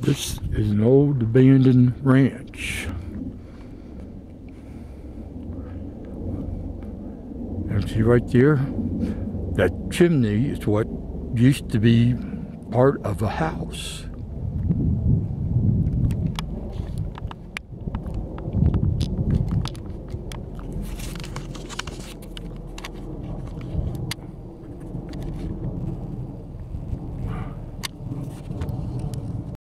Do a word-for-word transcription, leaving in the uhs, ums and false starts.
This is an old abandoned ranch. And see right there, that chimney is what used to be part of a house.